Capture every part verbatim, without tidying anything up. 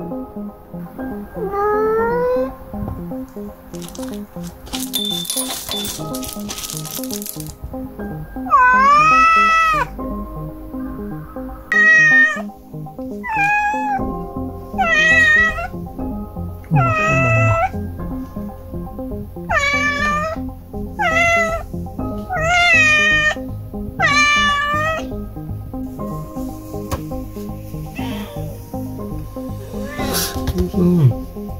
음.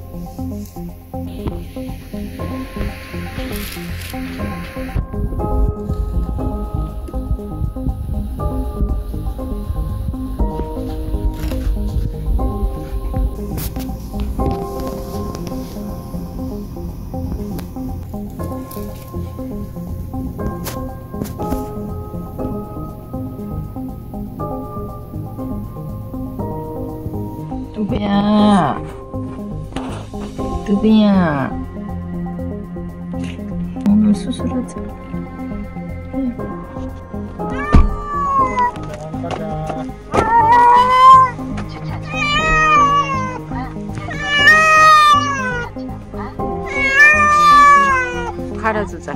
두비야, 두비야, 오늘 수술하자. 가자. 갈아주자.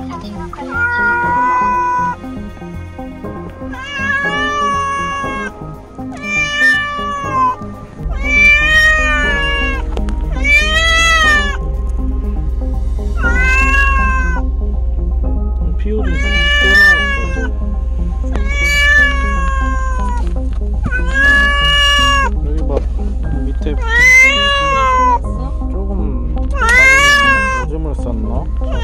피부 좀 시원하고 여기 막 밑에 조금 오줌을 쌌나?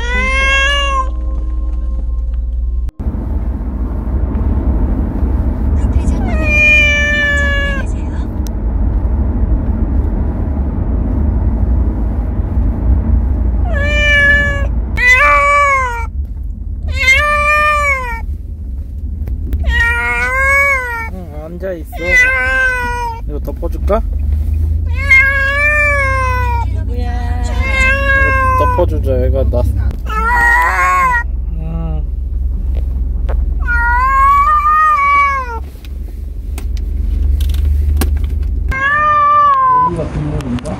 앉아있어. 이거 덮어줄까? 이거 덮어주자. 얘가 나 음. 여기가 빗물인가?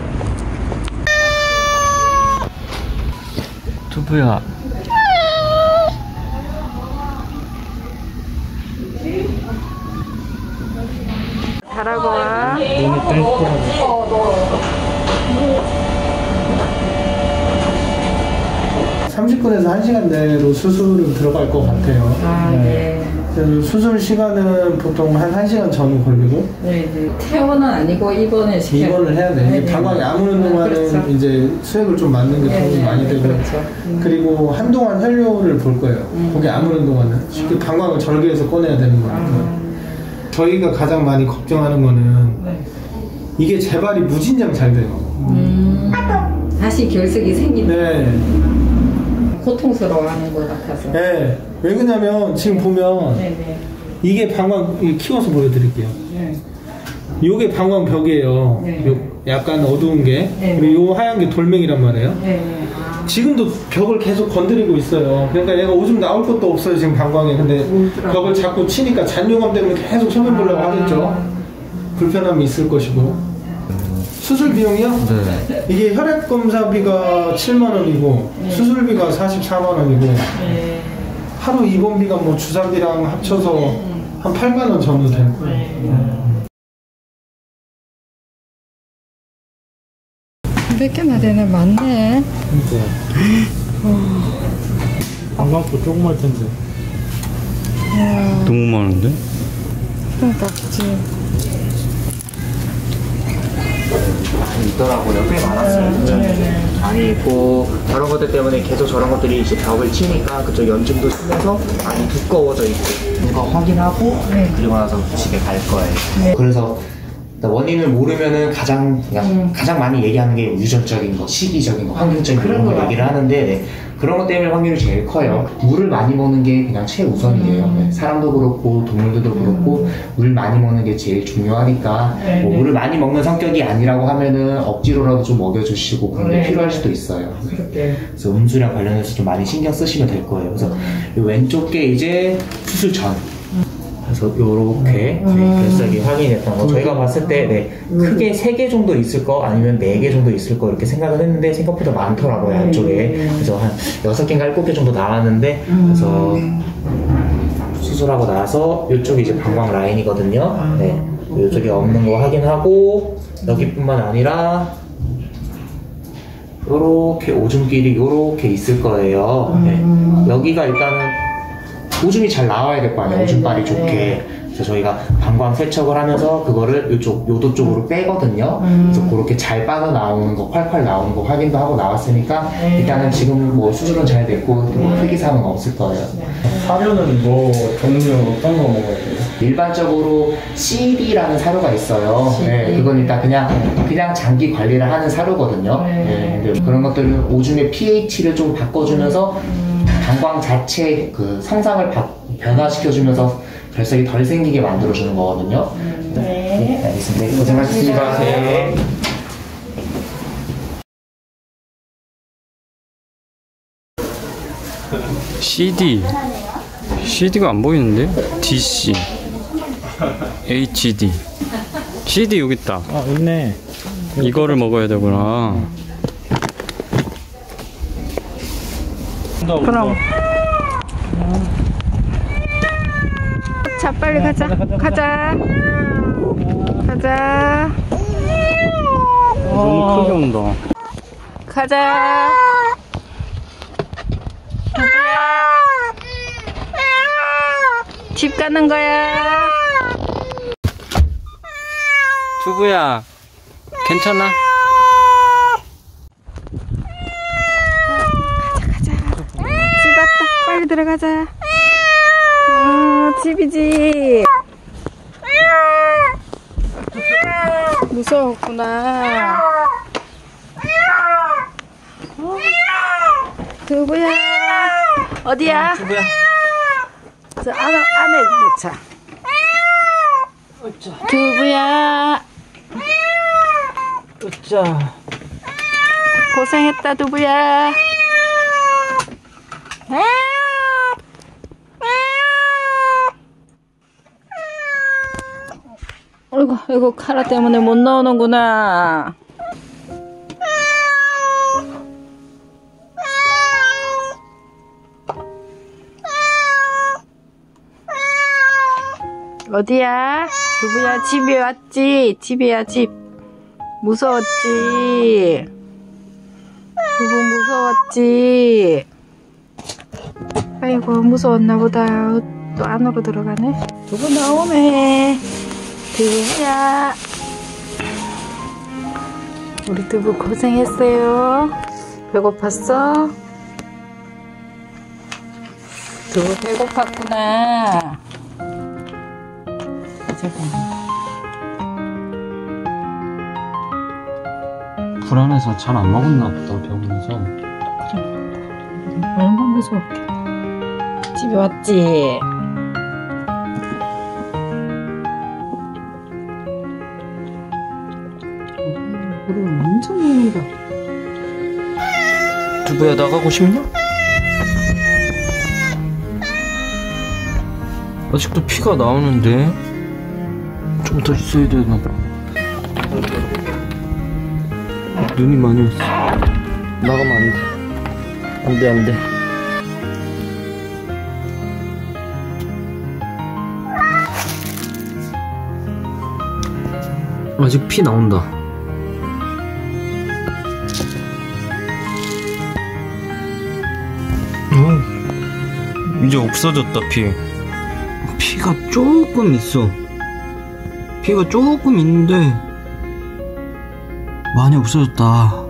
두부야, 잘하고 와. 눈이 땡땡하네. 삼십 분에서 한 시간 내로 수술은 들어갈 것 같아요. 아, 네. 그래서 수술 시간은 보통 한 1시간 전 걸리고. 네, 네. 퇴원은 아니고 입원을 시켜. 입원을 해야 돼. 네, 방광이 네. 아무는 동안은 그렇죠. 이제 수액을 좀 맞는 게 도움이 네, 네, 많이 네, 되고. 그렇죠. 음. 그리고 한동안 혈뇨를 볼 거예요. 음. 거기 아무는 동안은. 쉽게 방광을 절개해서 꺼내야 되는 거니까. 아. 저희가 가장 많이 걱정하는 거는 네. 이게 재발이 무진장 잘 돼요. 음. 다시 결석이 생긴다. 네. 고통스러워하는 것 같아서. 네. 왜 그러냐면 지금 보면 네네. 이게 방광, 이게 키워서 보여드릴게요. 네. 요게 방광벽이에요. 네. 요 약간 어두운 게. 네. 그리고 요 하얀 게 돌멩이란 말이에요. 네네. 아. 지금도 벽을 계속 건드리고 있어요. 그러니까 얘가 오줌 나올 것도 없어요, 지금 방광에. 근데 울더라고요. 벽을 자꾸 치니까 잔뇨감 때문에 계속 소변 보려고 아. 하겠죠. 불편함이 있을 것이고. 수술 비용이요? 네. 이게 혈액 검사비가 칠만 원이고 네. 수술비가 사십사만 원이고 네. 하루 입원비가 뭐 주사비랑 합쳐서 음. 한 팔만 원 정도 될 거예요. 네. 네. 몇 개나 되네. 많네. 진짜. 방광도 조그만 텐데. 이야, 너무 많은데? 그러니까 그치. 많이 있더라고요. 꽤 많았어요. 네네. 많이 있고 저런 것들 때문에 계속 저런 것들이 이제 벽을 치니까 그쪽 연증도 쓰면서 많이 두꺼워져 있고 이거 확인하고 네. 그리고 나서 집에 갈 거예요. 네. 그래서 원인을 모르면은 가장 그냥 음. 가장 많이 얘기하는 게 유전적인 거, 시기적인 거, 환경적인 거 그런 이런 걸 거 얘기를 하는데 네. 그런 것 때문에 확률이 제일 커요. 물을 많이 먹는 게 그냥 최우선이에요. 음. 네. 사람도 그렇고 동물들도 그렇고 물 많이 먹는 게 제일 중요하니까 네, 뭐 네. 물을 많이 먹는 성격이 아니라고 하면은 억지로라도 좀 먹여주시고 그런 게 네. 필요할 수도 있어요. 네. 그렇게. 그래서 음수량 관련해서 좀 많이 신경 쓰시면 될 거예요. 그래서 이 왼쪽 게 이제 수술 전. 그래서 요렇게 네, 결석이 확인됐던 거. 저희가 봤을 때 네, 크게 세 개 정도 있을 거 아니면 네 개 정도 있을 거 이렇게 생각을 했는데 생각보다 많더라고요, 안쪽에. 그래서 한 여섯 개인가 일곱 개 정도 나왔는데, 그래서 수술하고 나서 이쪽이 이제 방광 라인이거든요. 네, 이쪽에 없는 거 확인하고, 여기뿐만 아니라 요렇게 오줌길이 요렇게 있을 거예요. 네. 여기가 일단은 오줌이 잘 나와야 될 거 아니에요, 오줌빨이 좋게. 그래서 저희가 방광 세척을 하면서 그거를 이쪽 요도 쪽으로 빼거든요. 그래서 그렇게 잘 빠져나오는 거, 콸콸 나오는 거 확인도 하고 나왔으니까 일단은 지금 뭐 수술은 잘 됐고 뭐 특이사항은 없을 거예요. 사료는 뭐 종류 어떤 거 먹어야 돼요? 일반적으로 씨디라는 사료가 있어요. 네, 그건 일단 그냥 그냥 장기 관리를 하는 사료거든요. 네, 근데 그런 것들은 오줌의 피에이치를 좀 바꿔주면서 방광 자체 그 성상을 바, 변화시켜주면서 결석이 덜 생기게 만들어주는 거거든요. 네, 네 알겠습니다. 네, 고생하셨습니다. 네. 씨디 씨디가 안 보이는데? 디씨 에이치디 씨디 여기 있다. 아, 있네. 이거를 먹어야 되구나. 그럼. 자, 빨리 가자. 가자. 가자. 너무 크게 온다. 가자. 집 가는 거야. 두부야, 괜찮아? 가자, 가자. 집 왔다. 빨리 들어가자. 어, 집이지. 무서웠구나. 어? 두부야. 어디야? 두부야. 저 안에, 안에 놓자. 두부야. 으짜. 고생했다, 두부야. 아이고, 아이고, 카라 때문에 못 나오는구나. 어디야? 두부야, 집에 왔지? 집이야, 집. 무서웠지? 두부 무서웠지? 아이고, 무서웠나 보다. 또 안으로 들어가네. 두부 나오네. 두부야. 우리 두부 고생했어요. 배고팠어? 두부 배고팠구나. 불안해서 잘 안 먹었나 보다, 병원에서. 얼마나 무서웠겠다. 집에 왔지? 물을 엄청 먹는다. 두부야, 나가고 싶냐? 아직도 피가 나오는데 좀 더 있어야 되나 봐. 눈이 많이 왔어. 나가면 안 돼. 안 돼, 안 돼. 아직 피 나온다. 어, 이제 없어졌다, 피. 피가 조금 있어. 피가 조금 있는데 많이 없어졌다.